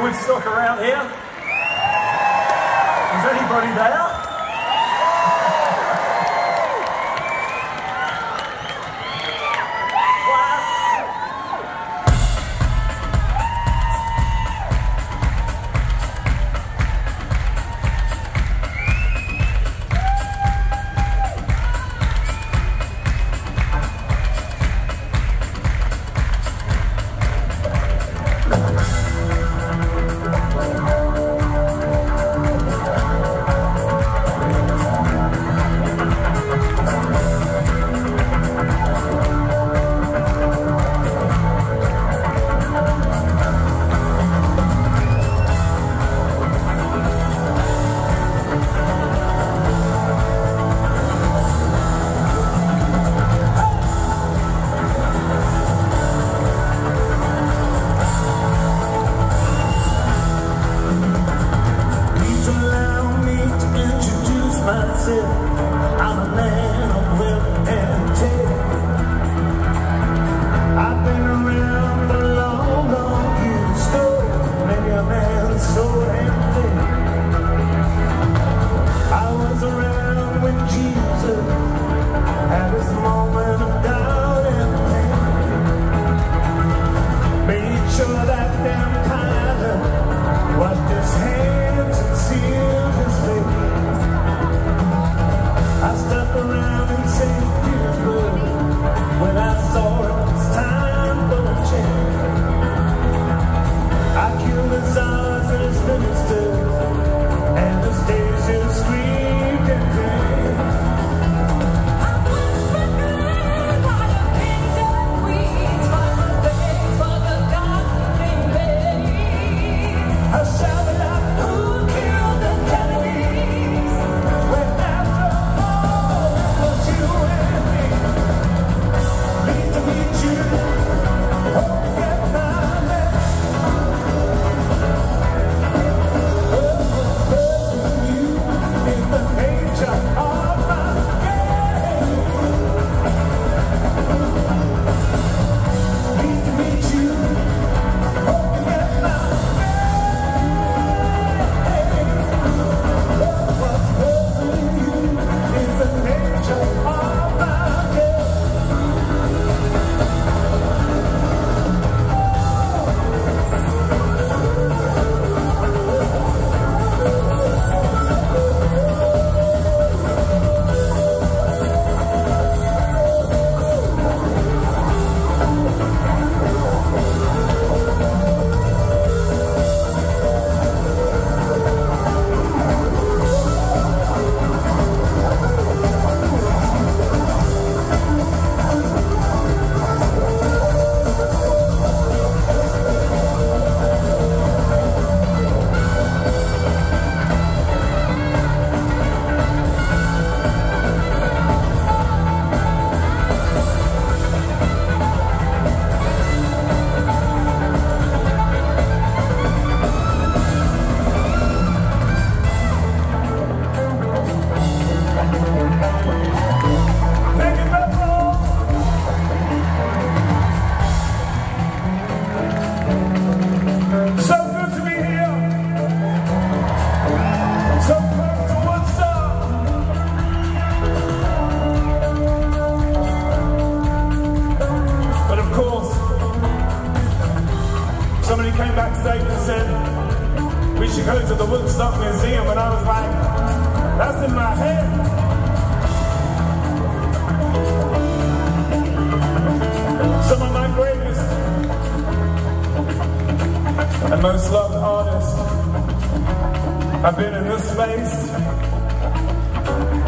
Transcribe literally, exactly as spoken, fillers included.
Woodstock around here? Is anybody there? I'm a man of will and tear. I've been around for long, long years. So many a man so empty. I was around when Jesus had his moment of doubt and pain. Made sure that damn Pilate washed his hands and sealed his face. I stuck around in Saint Petersburg when I saw it was time for a change. I killed the czars and his ministers, and the station screamed in vain. I was struggling by the kings and queens, by the days for the gossiping ladies. I shouted out, who killed the Kennedys? When after you and me, pleased to meet you. Oh, get my man. Oh, what's you in the nature of my game. Pleased to meet you. Oh, get my man. What's you in the nature of somebody came backstage and said, we should go to the Woodstock Museum, and I was like, that's in my head. Some of my greatest and most loved artists have been in this space.